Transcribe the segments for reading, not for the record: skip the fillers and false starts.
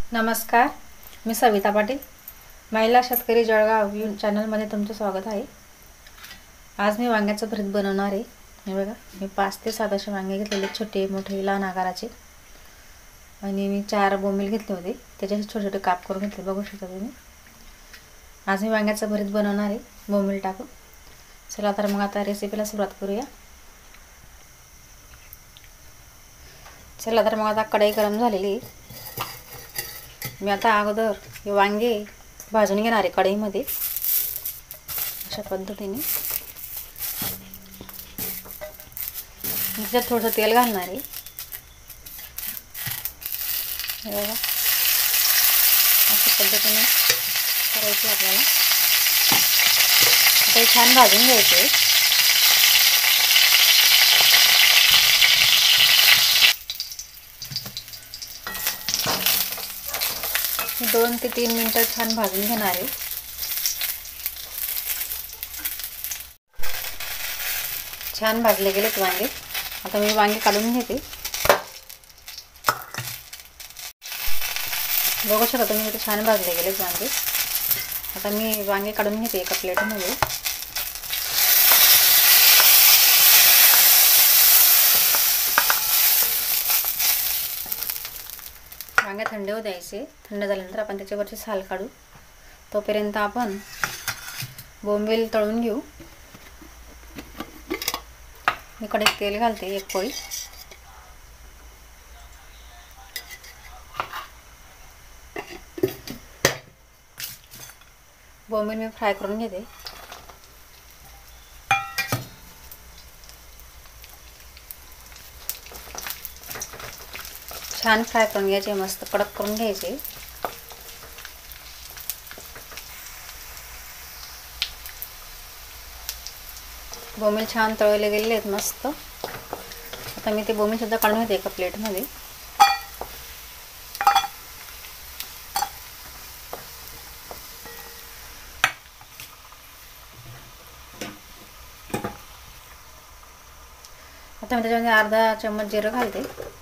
नमस्कार, मी सविता पाटील, महिला शेतकरी जळगाव चॅनलमध्ये तुमचं स्वागत आहे। आज मी वांग्याचं भरीत बनवणार आहे। हे बघा, मी 5 ते 7 असे वांगे घेतलेले, छोटे मोठे लहान आकाराचे, आणि मी 4 बोंबील घेतले होते, त्याचे छोटे छोटे काप करून घेतले, बघू शकता तुम्ही। आज मी वांग्याचं भरीत बनवणार आहे बोंबील टाकून। चला तर मग आता रेसिपीला सुरुवात करूया। चला तर मग आता कढई गरम झालेली आहे। मी आता अगोदर हे वांगे भाजून घेणार आहे कढईमध्ये, अशा पद्धतीने। त्याच्यात थोडं तेल घालणार आहे, बघा अशा पद्धतीने करायचं आपल्याला। आता हे छान भाजून घ्यायचे। 2 ते 3 मिनिटं छान भाजून घेणार आहे। छान भाजले गेलेत वांगे। आता मी वांगे काढून घेते, बघू शकता तुम्ही, ते छान भाजले गेलेत वांगे। आता मी वांगे काढून घेते एका प्लेटमध्ये। वांगे थंड होऊ द्यायचे। थंड झाल्यानंतर आपण त्याच्यावरची साल काढू। तोपर्यंत आपण बोंबील तळून घेऊ। मी कढईत तेल घालते, 1 पोळी। बोंबील मी फ्राय करून घेते। छान फ्राय करून घ्यायचे, मस्त कडक करून घ्यायचे। बोंबील छान तळले गेलेले आहेत मस्त। आता मी ते बोंबील सुद्धा काढून घेते एका प्लेटमध्ये। आता मी त्याच्यामध्ये अर्धा चम्मच जिरं घालते।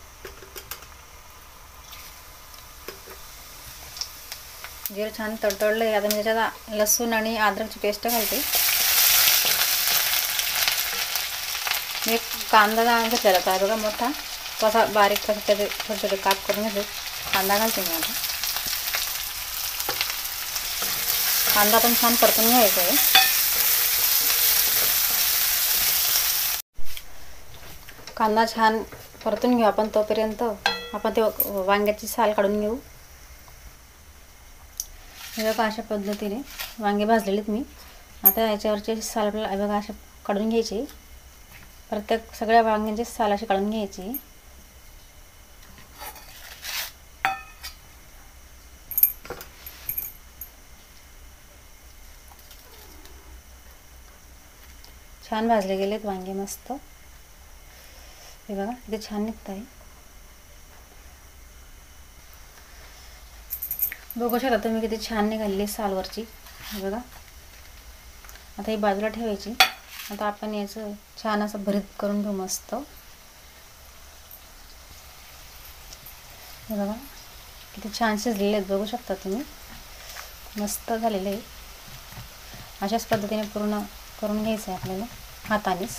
जिरं छान तडतडले। आता मी त्याच्यात लसूण आणि अद्रकची पेस्ट घालते। मी एक कांदा घेतलेला होता, बघा मोठा, तो असा बारीक त्याचे छोटे छोटे काप करून घेतले। कांदा घालते मी आता। कांदा पण छान परतून घ्यायचा आहे। कांदा छान परतून घेऊ आपण। तोपर्यंत आपण ते वांग्याची साल काढून घेऊ। हे बघा अशा पद्धतीने वांगे भाजलेलेत मी। आता याच्यावरचे साल बघा अशा काढून घ्यायची। प्रत्येक सगळ्या वांग्यांची साल अशी काढून घ्यायची। छान भाजले गेलेत वांगे मस्त। हे बघा किती छान निघत आहे, बघू शकता तुम्ही किती छान निघालेली सालवरची। हे बघा, आता ही बाजूला ठेवायची। आता आपण याचं छान असं भरीत करून घेऊ मस्त। हे बघा किती छान शिजलेले आहेत, बघू शकता तुम्ही, मस्त झालेले आहे। अशाच पद्धतीने पूर्ण करून घ्यायचं आहे आपल्याला हातानेच।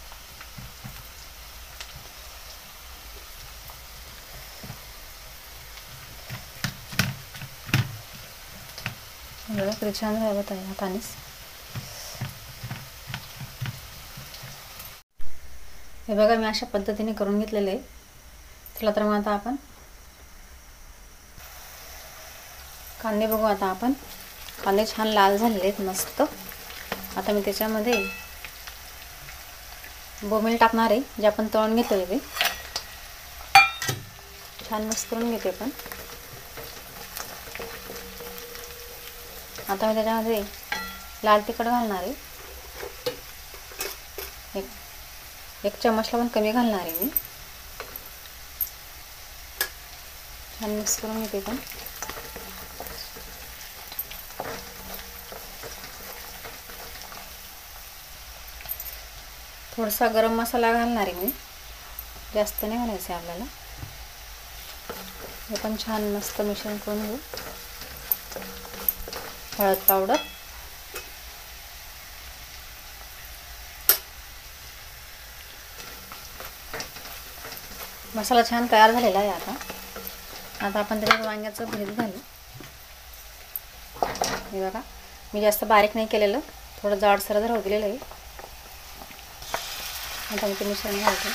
बघा किती छान राहत आहे हातानेच। हे बघा मी अशा पद्धतीने करून घेतलेले आहे। चला तर मग आता आपण कांदे बघू। आता आपण कांदे छान लाल झालेले आहेत मस्त। आता मी त्याच्यामध्ये बोंबील टाकणार आहे, जे आपण तळून घेतलेले ते छान मिक्स करून घेते पण। आता मी त्याच्यामध्ये लाल तिखट घालणार आहे, एक चम्मचला पण कमी घालणार आहे मी। छान मिक्स करून घेते पण। थोडासा गरम मसाला घालणार आहे मी, जास्त नाही घालायचं आहे आपल्याला। हे पण छान मस्त मिश्रण करून घेऊ. हळद पावडर, मसाला छान तयार झालेला आहे. आता आपण त्याच्यात वांग्याचं भरीत घालू. हे बघा, मी जास्त बारीक नाही केलेलं, थोडं जाडसर राहू दिलेलं आहे. आता मी ते मिश्रण घालते.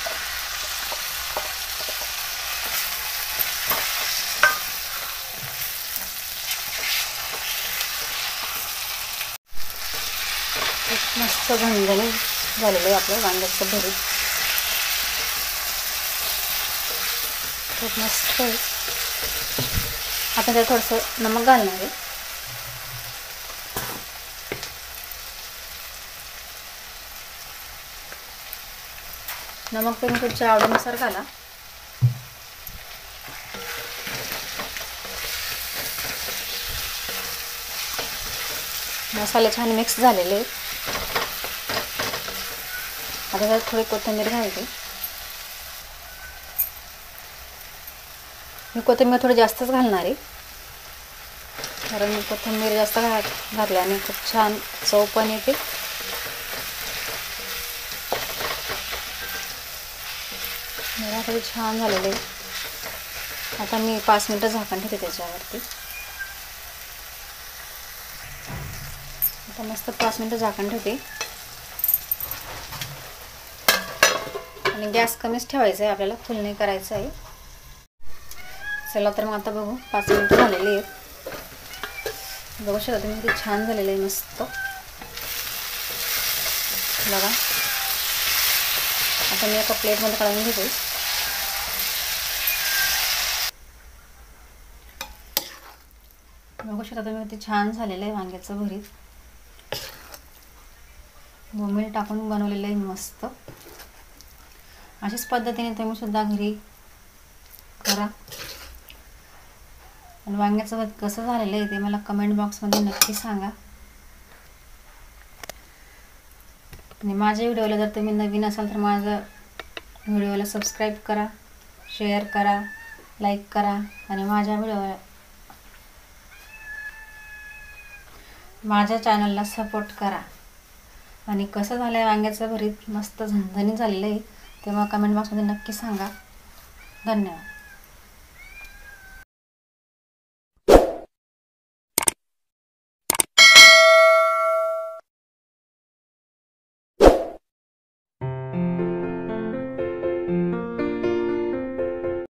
मस्त झणझणीत झालेलं आहे आपलं वांग्याचं भरीत. खूप मस्त आहे. आता त्यात थोडंसं नमक घालणार आहे. नमक तुम्ही तुमच्या आवडीनुसार घाला. मसाले छान मिक्स झालेले आहेत. आता त्यात थोडी कोथिंबीर घालते. मी कोथिंबीर थोडी जास्तच घालणार आहे, कारण कोथिंबीर जास्त घातल्याने खूप छान चव पण येते. मला तरी छान झालेलं आहे. आता मी 5 मिनिटं झाकण ठेवते त्याच्यावरती. आता मस्त 5 मिनिटं झाकण ठेवते आणि गॅस कमीच ठेवायचा आहे आपल्याला, फुल नाही करायचं आहे. चला तर मग आता बघू, 5 मिनिटं झालेली आहेत. बघू शकता तुम्ही किती छान झालेलं आहे मस्त. बघा, आता मी एका प्लेटमध्ये काढून घेते. बघू शकता तुम्ही किती छान झालेलं आहे वांग्याचं भरीत. बोंबील टाकून बनवलेलं आहे मस्त. अशाच पद्धतीने तुम्ही सुद्धा घरी करा. आणि वांग्याचं भरीत कसं झालेलं आहे ते मला कमेंट बॉक्समध्ये नक्की सांगा. आणि माझ्या व्हिडिओला जर तुम्ही नवीन असाल तर माझ्या व्हिडिओला सबस्क्राईब करा, शेअर करा, लाईक करा आणि माझ्या चॅनलला सपोर्ट करा. आणि कसं झालं आहे वांग्याचं भरीत, मस्त झणझणीत झालेलं आहे ते मला कमेंट बॉक्समध्ये नक्की सांगा. धन्यवाद.